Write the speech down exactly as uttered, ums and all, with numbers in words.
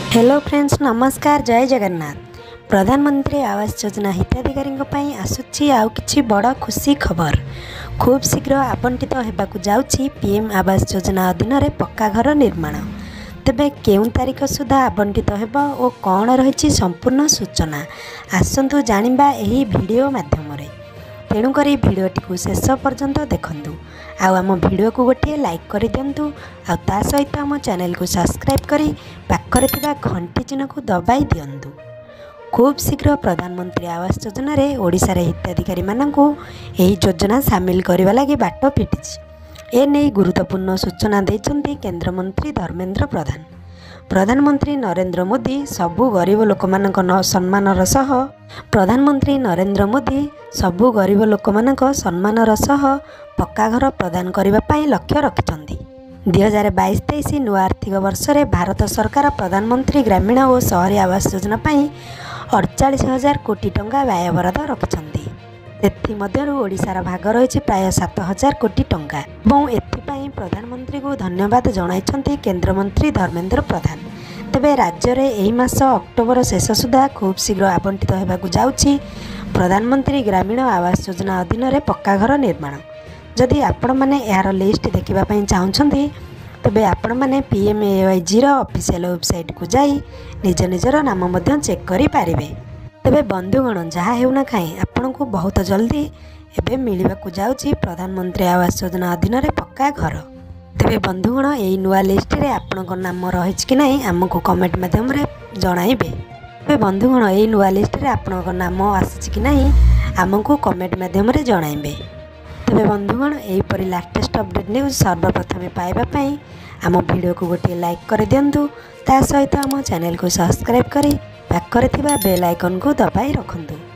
Hello friends, नमस्कार। जय जगन्नाथ। प्रधानमंत्री आवास योजना हिताधिकारी आसुची आउ किछि बड़ खुशी खबर। खूब शीघ्र आवंटित होगाकू जाउछि पीएम आवास योजना अधीन रे पक्का घर निर्माण। तेबे केउं तारीख सुधा आवंटित हेबो ओ कौन रही संपूर्ण सूचना आसंतु जानिबा एही वीडियो माध्यम रे। तेणुक भिडटी को शेष पर्यंत देखंतु। आउ आम वीडियो को गोटे लाइक कर दिंतु। आ ता सहित आम चैनल को सब्सक्राइब करी पाखरे थिबा घंटी चिन्ह को दबाई दिंतु। खूब शीघ्र प्रधानमंत्री आवास योजना रे ओडिशा रे हिताधिकारी माननकु एही योजना शामिल करबा लागि बाट फिटिछि। ए नै गुरुत्वपूर्ण सूचना दैछन्ती केंद्र मंत्री धर्मेंद्र प्रधान। प्रधानमंत्री नरेंद्र मोदी सबु गरीब लोक मानक सम्मानर सह प्रधानमंत्री नरेंद्र मोदी सबु गरीब लोक मानक सम्मानर सह पक्का घर प्रदान करने पाई लक्ष्य रखिछन्ती। दुई हजार बाईस तेईस नुआ आर्थिक वर्ष रे भारत सरकार प्रधानमंत्री ग्रामीण और शहरी आवास योजना पाई अड़चाश हजार कोटी टंका व्यय बराद रखिछन्ती। एथिमध्यरु ओडिशार भाग रही प्राय सात हजार कोटी टंका और एथिपाई प्रधानमंत्री को धन्यवाद जणाइछन्ती केंद्र मंत्री धर्मेंद्र प्रधान। तेबे राज्य में यही मास अक्टोबर शेष सुधा खूब शीघ्र आवंटित होगाकू जाउछि प्रधानमंत्री ग्रामीण आवास योजना अधीन रे पक्का घर निर्माण। जदि आपण माने यार लिस्ट देखिबा पई चाहुछन्ती तेबे आपण माने पीएमएवाईजी रो ऑफिशियल वेबसाइट को जाई निज निजर नाम मध्य चेक करि पारिबे। तेबे बंधुगण जहाँ हेउना खाई आपण को बहुत जल्दी एबे मिलिबाकू जाउछि प्रधानमंत्री आवास योजना अधीन रे पक्का घर। तेबे बंधुगण एई नुआ लिस्ट रे आपणको नाम रहिछ कि नाही हमको कमेंट माध्यम रे जणाइबे। तेबे बंधुगण एई नुआ लिस्ट रे आपणको नाम आसिछ कि नाही हमको कमेंट माध्यम रे जणाइबे। तेबे बंधुगण एई परि लेटेस्ट अपडेट न्यूज सर्वप्रथम पाइबा पई आम वीडियो को गोटे लाइक कर दिंतु। ता सहित आम चैनल को सब्सक्राइब करी पाखरे थिबा बेल आइकन को दबाई रखंतु।